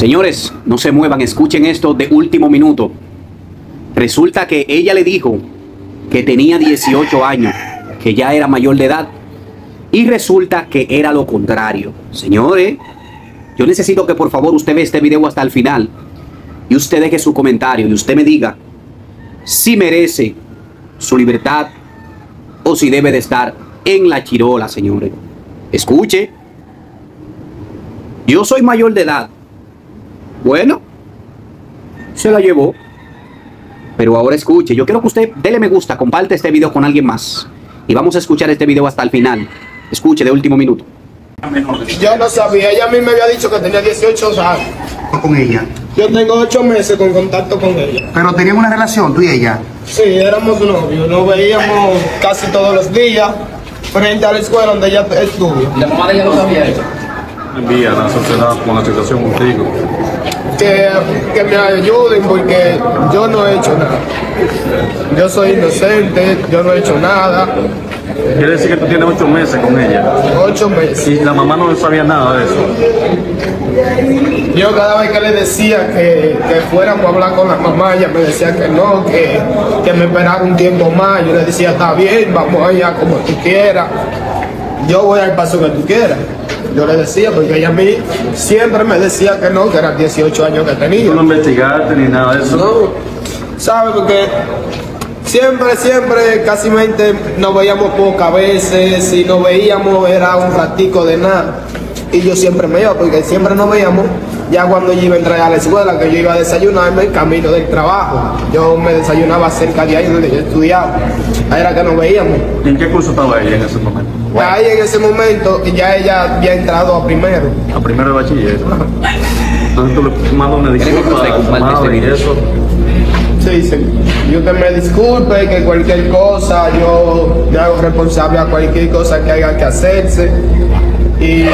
Señores, no se muevan, escuchen esto de último minuto. Resulta que ella le dijo que tenía 18 años, que ya era mayor de edad. Y resulta que era lo contrario. Señores, yo necesito que por favor usted vea este video hasta el final. Y usted deje su comentario y usted me diga si merece su libertad o si debe de estar en la chirola, señores. Escuche. Yo soy mayor de edad. Bueno, se la llevó. Pero ahora escuche, yo quiero que usted dele me gusta, comparte este video con alguien más. Y vamos a escuchar este video hasta el final. Escuche de último minuto. Yo no sabía, ella a mí me había dicho que tenía 18 años. ¿Con ella? Yo tengo 8 meses con contacto con ella. ¿Pero tenían una relación tú y ella? Sí, éramos novios, nos veíamos casi todos los días frente a la escuela donde ella estudia. ¿La mamá de ella no sabía eso? Envía a la sociedad con la situación contigo. Que me ayuden porque yo no he hecho nada. Yo soy inocente, yo no he hecho nada. Quiere decir que tú tienes 8 meses con ella. 8 meses. Y la mamá no sabía nada de eso. Yo cada vez que le decía que fuéramos a hablar con la mamá, ella me decía que no, que me esperara un tiempo más. Yo le decía, está bien, vamos allá como tú quieras. Yo voy al paso que tú quieras. Yo le decía, porque ella a mí siempre me decía que no, que eran 18 años que tenía. Tú no investigaste ni nada de eso. No, ¿sabes? Porque siempre, casi nos veíamos pocas veces. Si nos veíamos era un ratico de nada. Y yo siempre me iba, porque siempre nos veíamos. Ya cuando yo iba a entrar a la escuela, que yo iba a desayunarme en camino del trabajo. Yo me desayunaba cerca de ahí donde yo estudiaba. Ahí era que nos veíamos. ¿Y en qué curso estaba ella en ese momento? Ahí en ese momento ya ella había entrado a primero. A primero de bachiller. Entonces tú le mandas una disculpa a tu madre y eso. Sí, sí. Y usted me disculpe que cualquier cosa, yo me hago responsable a cualquier cosa que haya que hacerse. Y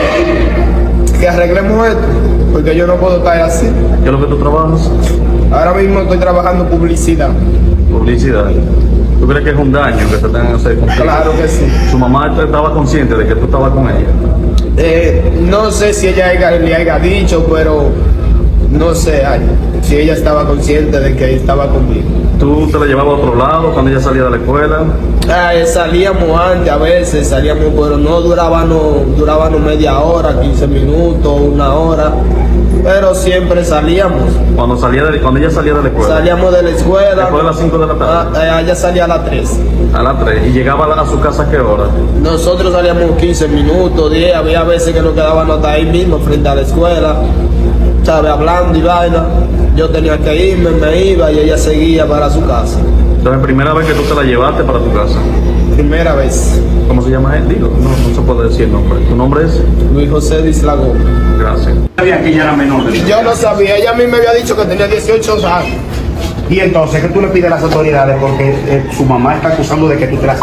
que arreglemos esto, porque yo no puedo estar así. ¿Qué es lo que tú trabajas? Ahora mismo estoy trabajando publicidad. Publicidad. ¿Tú crees que es un daño que te tengan que hacer contigo? Claro que sí. ¿Su mamá estaba consciente de que tú estabas con ella? No sé si ella le haya dicho, pero no sé si ella estaba consciente de que estaba conmigo. ¿Tú te la llevabas a otro lado cuando ella salía de la escuela? Salíamos antes a veces, salíamos, pero no durábamos media hora, 15 minutos, 1 hora, pero siempre salíamos. Cuando ella salía de la escuela. Salíamos de la escuela. Después de las 5 de la tarde. Ella salía a las 3. A las 3. ¿Y llegaba a su casa a qué hora? Nosotros salíamos 15 minutos, 10, había veces que nos quedábamos hasta ahí mismo frente a la escuela, ¿sabes? Hablando y vaina. Yo tenía que irme, me iba y ella seguía para su casa. Entonces, primera vez que tú te la llevaste para tu casa. Primera vez. ¿Cómo se llama él? Digo, no se puede decir el nombre. ¿Tu nombre es? Luis José Dislagó. Gracias. ¿Sabía que ella era menor de edad? Yo no sabía, ella a mí me había dicho que tenía 18 años. Y entonces, ¿qué tú le pides a las autoridades? Porque su mamá está acusando de que tú te la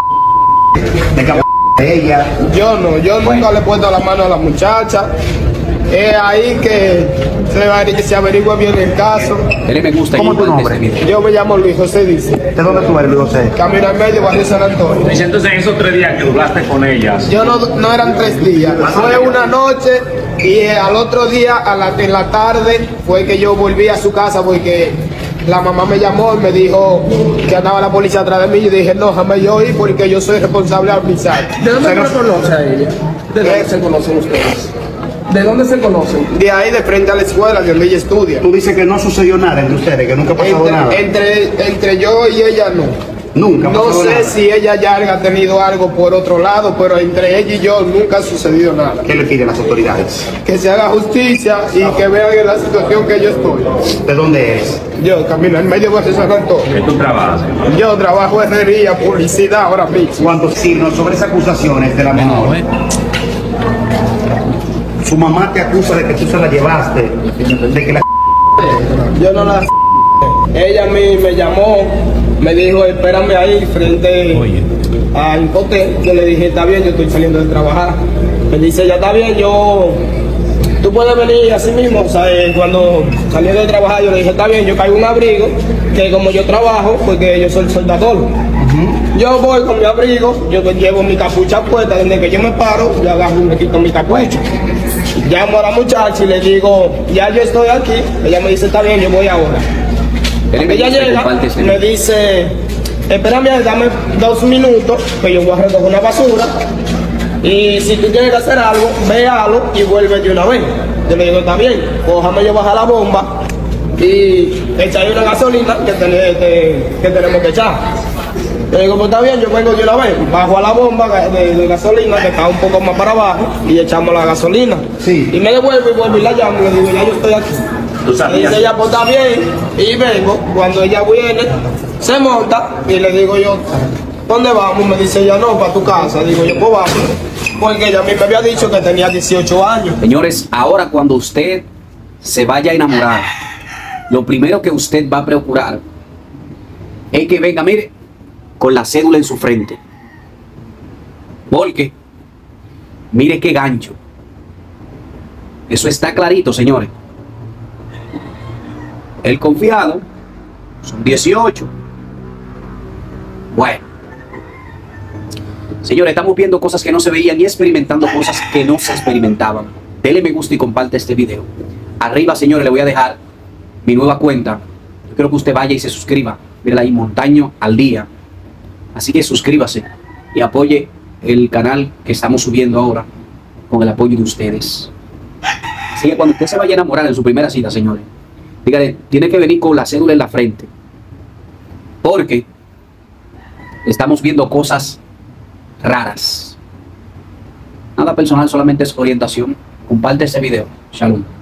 de que de ella. Yo nunca le he puesto la mano a la muchacha. Es ahí que se averigua bien el caso. Dele me gusta. ¿Cómo es tu nombre? Yo me llamo Luis José Dice. ¿De dónde tú eres, Luis José? Camino al medio, barrio San Antonio. Entonces en esos 3 días que duraste con ellas, Yo no eran 3 días, fue una noche y al otro día en la tarde fue que yo volví a su casa porque la mamá me llamó y me dijo que andaba la policía atrás de mí. Y dije, no, déjame yo ir porque yo soy responsable al pisar. ¿De dónde se conoce a ella? ¿De dónde se conocen ustedes? ¿De dónde se conocen? De ahí, de frente a la escuela donde ella estudia. Tú dices que no sucedió nada entre ustedes, que nunca ha pasado nada. Entre yo y ella no. Nunca. No pasado sé nada. si ella ya haya tenido algo por otro lado, pero entre ella y yo nunca ha sucedido nada. ¿Qué le piden las autoridades? Que se haga justicia y que vean en la situación que yo estoy. ¿De dónde eres? Yo camino en medio de San Antonio. que tú trabajas. Yo trabajo en herrería, publicidad ahora mismo. ¿Cuántos signos sobre esas acusaciones de la menor? Su mamá te acusa de que tú se la llevaste, de que la Yo no la... Ella a mí me llamó, me dijo, espérame ahí frente a Incote. Yo le dije, está bien, yo estoy saliendo de trabajar. Me dice, ya está bien, tú puedes venir así mismo. O sea, cuando salí de trabajar, yo le dije, está bien, yo caigo un abrigo, que como yo trabajo, porque yo soy soldador. Yo voy con mi abrigo, yo llevo mi capucha puesta, desde que yo me paro, yo agarro y me quito mi capucha. llamo a la muchacha y le digo, ya yo estoy aquí. Ella me dice, está bien, yo voy ahora. Cuando ella llega, me dice, espérame, dame 2 minutos, que yo voy a recoger una basura. Y si tú tienes que hacer algo, véalo y vuelve de una vez. Yo le digo, está bien, cójame yo bajar la bomba y echarle una gasolina que tenemos que echar. Le digo, pues está bien, yo vengo de una vez, bajo a la bomba de gasolina que está un poco más para abajo y echamos la gasolina. Sí. Y me devuelvo y vuelvo y la llamo y le digo, ya yo estoy aquí. ¿Tú Y sabías? dice ella, pues está bien, y vengo. Cuando ella viene, se monta y le digo yo, ¿dónde vamos? Me dice ella, no, para tu casa. Digo yo, pues vamos. Porque ella a mí me había dicho que tenía 18 años. Señores, ahora cuando usted se vaya a enamorar, lo primero que usted va a procurar es que venga, mire, con la cédula en su frente. Porque, mire qué gancho. Eso está clarito, señores. El confiado son 18. Bueno. Señores, estamos viendo cosas que no se veían y experimentando cosas que no se experimentaban. Dele me gusta y comparte este video. Arriba, señores, le voy a dejar mi nueva cuenta. Yo quiero que usted vaya y se suscriba. Mírala ahí, Montaño al Día. Así que suscríbase y apoye el canal que estamos subiendo ahora con el apoyo de ustedes. Así que cuando usted se vaya a enamorar en su primera cita, señores, dígale, tiene que venir con la cédula en la frente. Porque estamos viendo cosas raras. Nada personal, solamente es orientación. Comparte este video. Shalom.